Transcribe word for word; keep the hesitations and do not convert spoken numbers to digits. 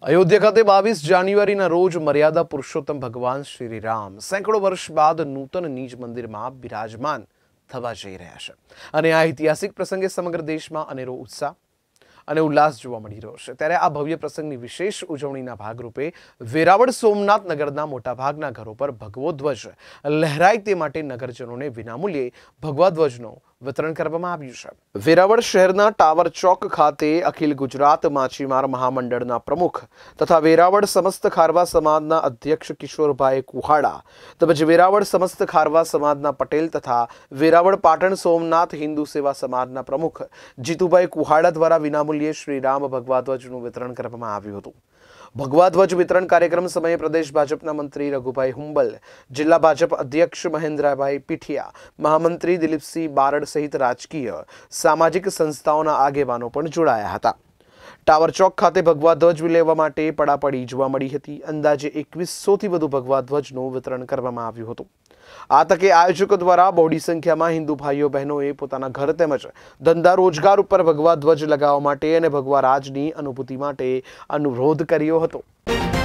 અયોધ્યા ખાતે બાવીસ જાન્યુઆરીના રોજ મર્યાદા પુરુષોત્તમ ભગવાન શ્રી રામ સેંકડો વર્ષ બાદ નૂતન નિજ મંદિરમાં બિરાજમાન થવા જઈ રહ્યા છે અને આ ઐતિહાસિક પ્રસંગે સમગ્ર દેશમાં અનેરો ઉત્સાહ અને ઉલ્લાસ જોવા મળી રહ્યો છે। ત્યારે આ ભવ્ય પ્રસંગની વિશેષ ઉજવણીના ભાગરૂપે વેરાવળ સોમનાથ નગરના મોટાભાગના ઘરો પર ભગવો ધ્વજ લહેરાય તે માટે નગરજનોને વિનામૂલ્યે ભગવા ધ્વજનો વિતરણ કરવામાં આવ્યું છે। વેરાવળ શહેરના ટાવર ચોક ખાતે અખિલ ગુજરાત માછીમાર મહામંડળના પ્રમુખ તથા વેરાવળ સમસ્ત ખારવા સમાજના અધ્યક્ષ કિશોરભાઈ કુહાડા તેમજ વેરાવળ સમસ્ત ખારવા સમાજના પટેલ તથા વેરાવળ પાટણ સોમનાથ હિન્દુ સેવા સમાજના પ્રમુખ જીતુભાઈ કુહાડા દ્વારા વિનામૂલ્યે શ્રી રામ ભગવા ધ્વજનું વિતરણ કરવામાં આવ્યું હતું। ભગવા ધ્વજ વિતરણ કાર્યક્રમ સમયે પ્રદેશ ભાજપના મંત્રી રઘુભાઈ હુંબલ, જિલ્લા ભાજપ અધ્યક્ષ મહેન્દ્રભાઈ પીઠિયા, મહામંત્રી દિલીપસિંહ બારડ સહિત રાજકીય સામાજિક સંસ્થાઓના આગેવાનો પણ જોડાયા હતા। ટાવર ચોક ખાતે ભગવા ધ્વજ લેવા માટે પડાપડી જોવા મળી હતી। અંદાજે એકવીસો થી વધુ ભગવા ધ્વજનું વિતરણ કરવામાં આવ્યું હતું। આ તકે આયોજકો દ્વારા બહોળી સંખ્યામાં હિન્દુ ભાઈઓ બહેનોએ પોતાના ઘર તેમજ ધંધા રોજગાર ઉપર ભગવા ધ્વજ લગાવવા માટે અને ભગવા રાજની અનુભૂતિ માટે અનુરોધ કર્યો હતો।